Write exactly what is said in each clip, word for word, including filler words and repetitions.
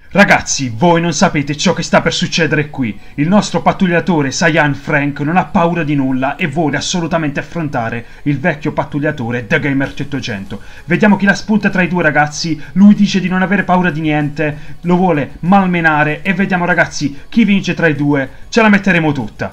Ragazzi, voi non sapete ciò che sta per succedere qui. Il nostro pattugliatore Saiyan Frank non ha paura di nulla e vuole assolutamente affrontare il vecchio pattugliatore The Gamer settecento. Vediamo chi la spunta tra i due, ragazzi. Lui dice di non avere paura di niente, lo vuole malmenare e vediamo, ragazzi, chi vince tra i due. Ce la metteremo tutta.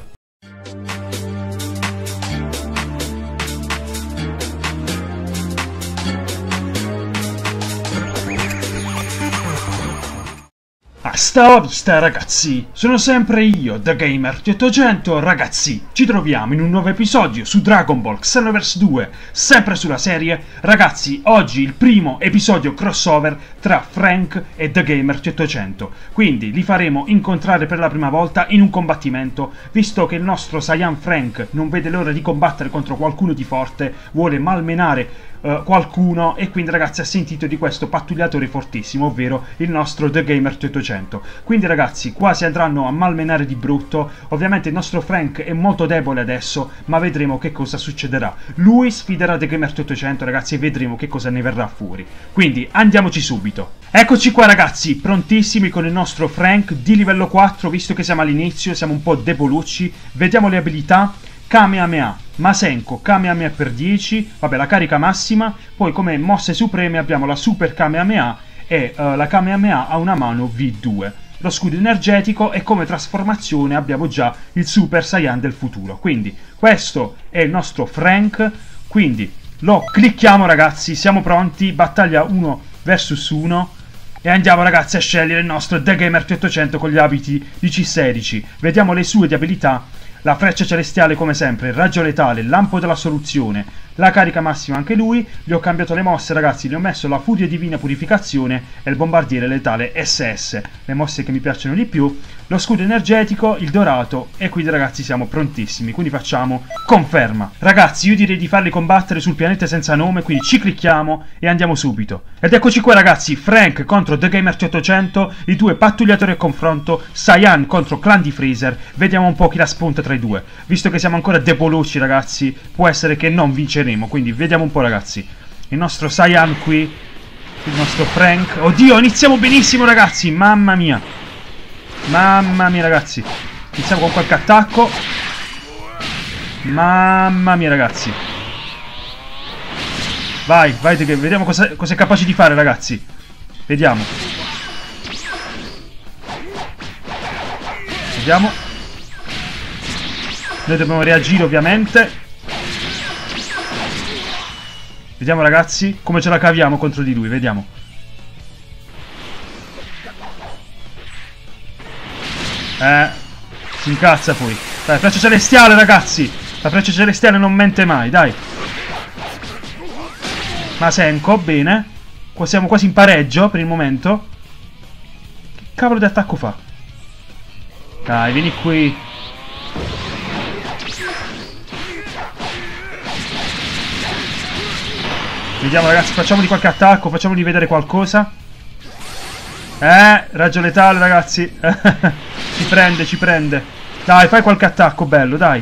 Hasta la vista, ragazzi, sono sempre io, The Gamer settecento, ragazzi, ci troviamo in un nuovo episodio su Dragon Ball Xenoverse due, sempre sulla serie. Ragazzi, oggi il primo episodio crossover tra Frank e The Gamer settecento, quindi li faremo incontrare per la prima volta in un combattimento, visto che il nostro Saiyan Frank non vede l'ora di combattere contro qualcuno di forte, vuole malmenare Uh, qualcuno e quindi, ragazzi, ha sentito di questo pattugliatore fortissimo, ovvero il nostro The Gamer settecento. Quindi, ragazzi, qua si andranno a malmenare di brutto. Ovviamente il nostro Frank è molto debole adesso, ma vedremo che cosa succederà. Lui sfiderà The Gamer settecento, ragazzi, e vedremo che cosa ne verrà fuori. Quindi andiamoci subito. Eccoci qua, ragazzi, prontissimi con il nostro Frank di livello quattro, visto che siamo all'inizio, siamo un po' debolucci. Vediamo le abilità. Kamehameha, Masenko, Kamehameha per dieci, vabbè, la carica massima. Poi come mosse supreme abbiamo la Super Kamehameha e uh, la Kamehameha a una mano V due. Lo scudo energetico e come trasformazione abbiamo già il Super Saiyan del futuro. Quindi questo è il nostro Frank, quindi lo clicchiamo, ragazzi, siamo pronti, battaglia uno versus uno. E andiamo, ragazzi, a scegliere il nostro The Gamer settecento con gli abiti di C sedici. Vediamo le sue di abilità. La freccia celestiale come sempre, il raggio letale, il lampo della soluzione, la carica massima anche lui. Gli ho cambiato le mosse, ragazzi, gli ho messo la furia divina purificazione e il bombardiere letale S S, le mosse che mi piacciono di più. Lo scudo energetico, il dorato e quindi, ragazzi, siamo prontissimi, quindi facciamo conferma. Ragazzi, io direi di farli combattere sul pianeta senza nome, quindi ci clicchiamo e andiamo subito. Ed eccoci qua, ragazzi, Frank contro The Gamer settecento, i due pattugliatori a confronto, Saiyan contro Clan di Freezer. Vediamo un po' chi la spunta tra i due. Visto che siamo ancora debolucci, ragazzi, può essere che non vinceremo, quindi vediamo un po', ragazzi. Il nostro Saiyan qui, il nostro Frank. Oddio, iniziamo benissimo, ragazzi, mamma mia. Mamma mia, ragazzi. Iniziamo con qualche attacco. Mamma mia, ragazzi. Vai, vai, vediamo cosa, cosa è capace di fare, ragazzi. Vediamo. Vediamo. Noi dobbiamo reagire, ovviamente. Vediamo, ragazzi, come ce la caviamo contro di lui. Vediamo. Eh, si incazza poi. Dai, freccia celestiale, ragazzi. La freccia celestiale non mente mai, dai. Masenko, bene. Qua siamo quasi in pareggio per il momento. Che cavolo di attacco fa? Dai, vieni qui. Vediamo, ragazzi, facciamogli qualche attacco, facciamogli vedere qualcosa. Eh, raggio letale, ragazzi. Ci prende, ci prende. Dai, fai qualche attacco bello, dai.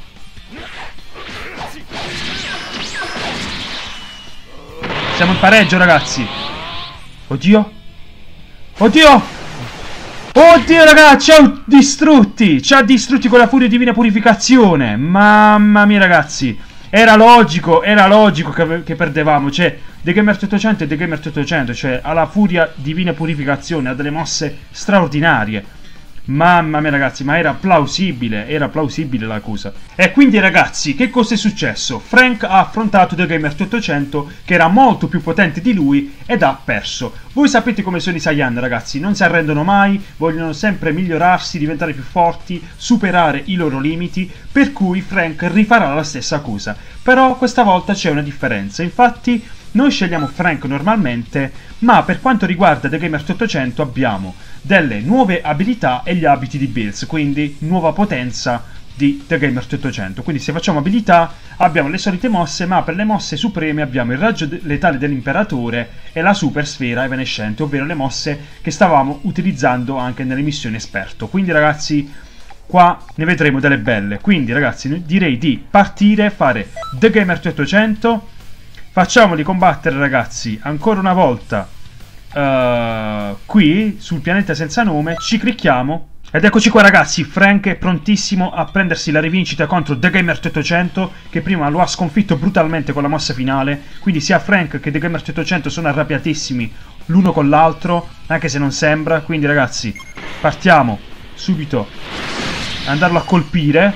Siamo in pareggio, ragazzi. Oddio. Oddio. Oddio, ragazzi, ci ha distrutti. Ci ha distrutti con la furia divina purificazione. Mamma mia, ragazzi. Era logico, era logico che, che perdevamo. Cioè, The Gamer settecento e The Gamer settecento. Cioè, ha la furia divina purificazione, ha delle mosse straordinarie. Mamma mia, ragazzi, ma era plausibile, era plausibile la cosa. E quindi, ragazzi, che cosa è successo? Frank ha affrontato The Gamer settecento, che era molto più potente di lui, ed ha perso. Voi sapete come sono i Saiyan, ragazzi, non si arrendono mai, vogliono sempre migliorarsi, diventare più forti, superare i loro limiti, per cui Frank rifarà la stessa cosa. Però questa volta c'è una differenza, infatti noi scegliamo Frank normalmente, ma per quanto riguarda The Gamer settecento abbiamo delle nuove abilità e gli abiti di Bills, quindi nuova potenza di The Gamer settecento. Quindi se facciamo abilità abbiamo le solite mosse, ma per le mosse supreme abbiamo il raggio letale dell'imperatore e la super sfera evanescente, ovvero le mosse che stavamo utilizzando anche nelle missioni esperto. Quindi, ragazzi, qua ne vedremo delle belle. Quindi, ragazzi, direi di partire, fare The Gamer settecento. Facciamoli combattere, ragazzi, ancora una volta uh, qui, sul pianeta senza nome, ci clicchiamo. Ed eccoci qua ragazzi, Frank è prontissimo a prendersi la rivincita contro The Gamer ottocento, che prima lo ha sconfitto brutalmente con la mossa finale. Quindi sia Frank che The Gamer ottocento sono arrabbiatissimi l'uno con l'altro, anche se non sembra. Quindi ragazzi, partiamo subito, andarlo a colpire.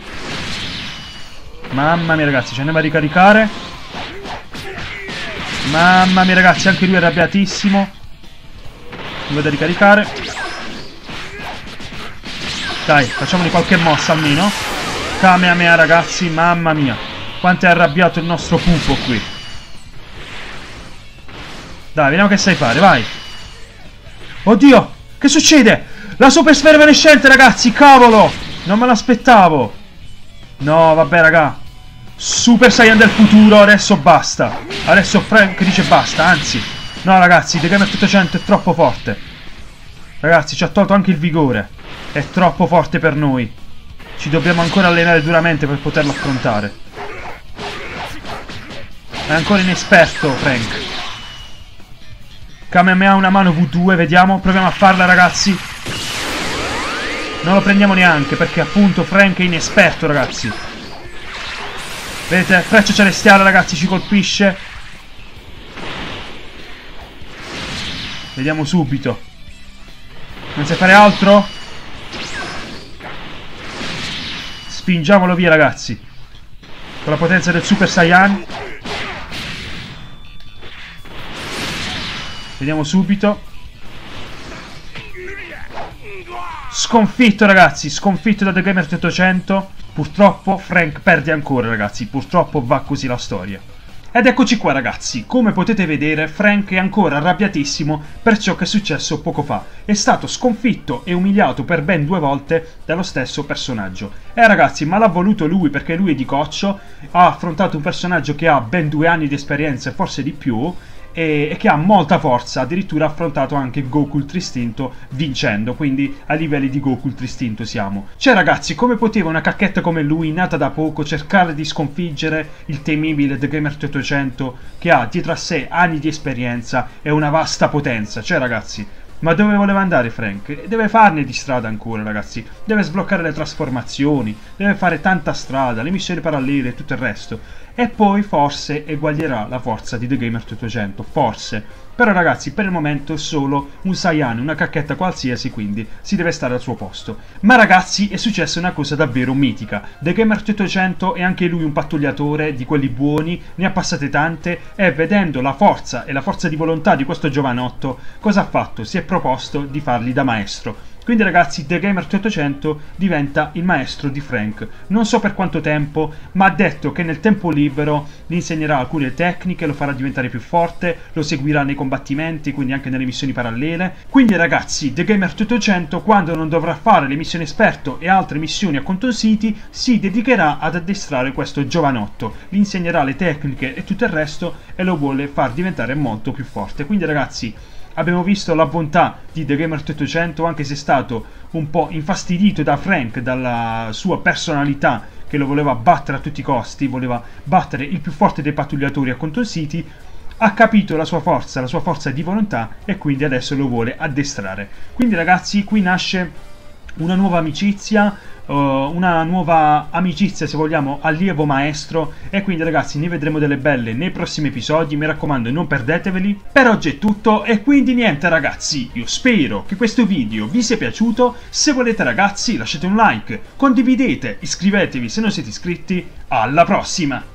Mamma mia ragazzi, ci andiamo a ricaricare. Mamma mia ragazzi, anche lui è arrabbiatissimo. Mi vado a ricaricare. Dai, facciamogli qualche mossa almeno. Kamehameha ragazzi, mamma mia, quanto è arrabbiato il nostro pupo qui. Dai, vediamo che sai fare, vai. Oddio, che succede? La super sfera evanescente ragazzi, cavolo, non me l'aspettavo. No, vabbè raga, Super Saiyan del futuro, adesso basta. Adesso Frank dice basta, anzi. No ragazzi, The Gamer ottocento è troppo forte. Ragazzi, ci ha tolto anche il vigore. È troppo forte per noi. Ci dobbiamo ancora allenare duramente per poterlo affrontare. È ancora inesperto Frank. Kamehameha una mano V due, vediamo, proviamo a farla ragazzi. Non lo prendiamo neanche perché appunto Frank è inesperto ragazzi. Vedete, freccia celestiale ragazzi, ci colpisce. Vediamo subito. Non sai fare altro? Spingiamolo via ragazzi, con la potenza del Super Saiyan. Vediamo subito. Sconfitto ragazzi, sconfitto da The Gamer ottocento. Purtroppo Frank perde ancora ragazzi, purtroppo va così la storia. Ed eccoci qua ragazzi, come potete vedere Frank è ancora arrabbiatissimo per ciò che è successo poco fa. È stato sconfitto e umiliato per ben due volte dallo stesso personaggio. Eh ragazzi, ma l'ha voluto lui perché lui è di coccio, ha affrontato un personaggio che ha ben due anni di esperienza e forse di più, e, e che ha molta forza, addirittura ha affrontato anche Goku Ultra Istinto vincendo, quindi a livelli di Goku Ultra Istinto siamo. Cioè ragazzi, come poteva una cacchetta come lui, nata da poco, cercare di sconfiggere il temibile The Gamer ottocento che ha dietro a sé anni di esperienza e una vasta potenza? Cioè ragazzi, ma dove voleva andare Frank? Deve farne di strada ancora ragazzi, deve sbloccare le trasformazioni, deve fare tanta strada, le missioni parallele e tutto il resto. E poi forse eguaglierà la forza di The Gamer ottocento, forse. Però ragazzi, per il momento è solo un Saiyan, una cacchetta qualsiasi, quindi si deve stare al suo posto. Ma ragazzi, è successa una cosa davvero mitica. The Gamer ottocento è anche lui un pattugliatore di quelli buoni, ne ha passate tante, e vedendo la forza e la forza di volontà di questo giovanotto, cosa ha fatto? Si è proposto di fargli da maestro. Quindi ragazzi, The Gamer ottocento diventa il maestro di Frank. Non so per quanto tempo, ma ha detto che nel tempo libero gli insegnerà alcune tecniche, lo farà diventare più forte, lo seguirà nei combattimenti, quindi anche nelle missioni parallele. Quindi ragazzi, The Gamer ottocento, quando non dovrà fare le missioni esperto e altre missioni a Conton City, si dedicherà ad addestrare questo giovanotto, gli insegnerà le tecniche e tutto il resto e lo vuole far diventare molto più forte. Quindi ragazzi, abbiamo visto la bontà di The Gamer ottocento, anche se è stato un po' infastidito da Frank, dalla sua personalità che lo voleva battere a tutti i costi, voleva battere il più forte dei pattugliatori a Conton City. Ha capito la sua forza, la sua forza di volontà e quindi adesso lo vuole addestrare. Quindi ragazzi, qui nasce una nuova amicizia, uh, una nuova amicizia se vogliamo, allievo maestro, e quindi ragazzi ne vedremo delle belle nei prossimi episodi, mi raccomando non perdeteveli. Per oggi è tutto e quindi niente ragazzi, io spero che questo video vi sia piaciuto. Se volete ragazzi lasciate un like, condividete, iscrivetevi se non siete iscritti. Alla prossima!